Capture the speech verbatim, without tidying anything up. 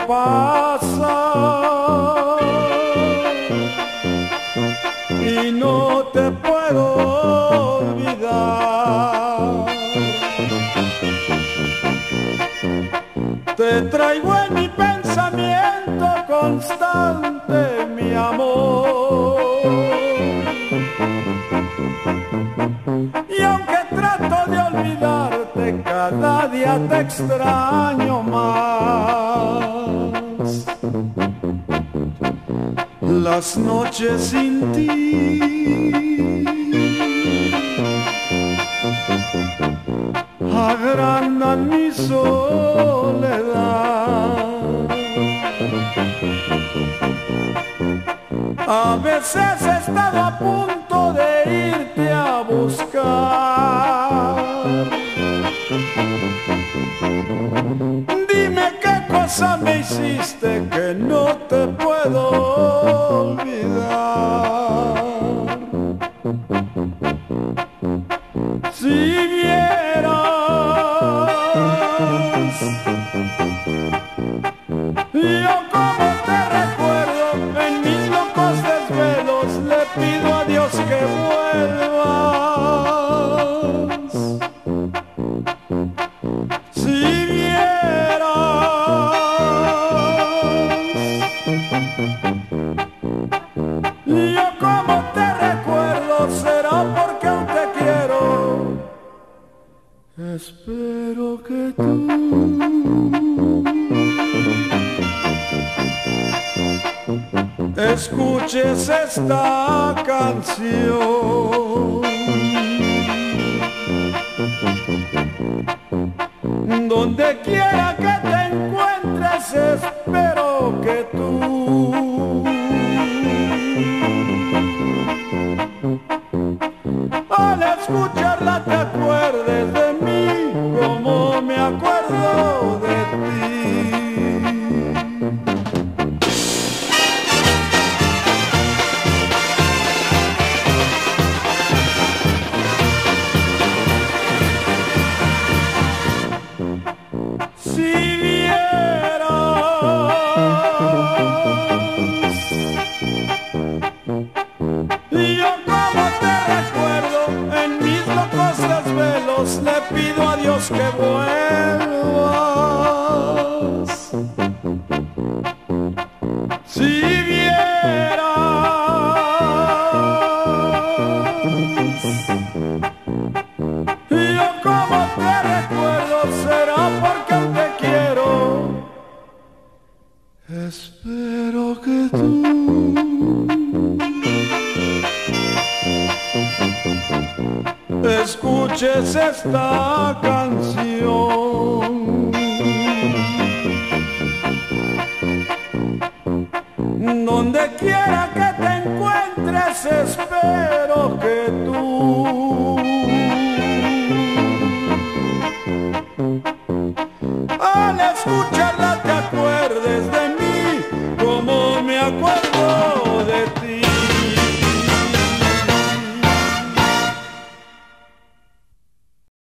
pasa y no te puedo olvidar. Te traigo en mi pensamiento constante, mi amor. Y aunque trato de olvidarte, cada día te extraño más. Las noches sin ti agrandan mi soledad. A veces he estado a punto de irte a buscar. Dime qué cosa me hiciste que no te puedo olvidar. Si vieras yo como te recuerdo en mis locos desvelos, le pido a Dios que vuelvas. Si vieras yo como te recuerdo, será porque aún te quiero. Espero que tú escuches esta canción, donde quiera que te encuentres, espero que tú al escucharla te acuerdes de mí como me acuerdo de ti. Si vieras yo como te recuerdo en mis locos desvelos, le pido a Dios que vuelvas. Si vieras yo como te recuerdo, será porque aún te quiero. Espero que tú escuches esta canción.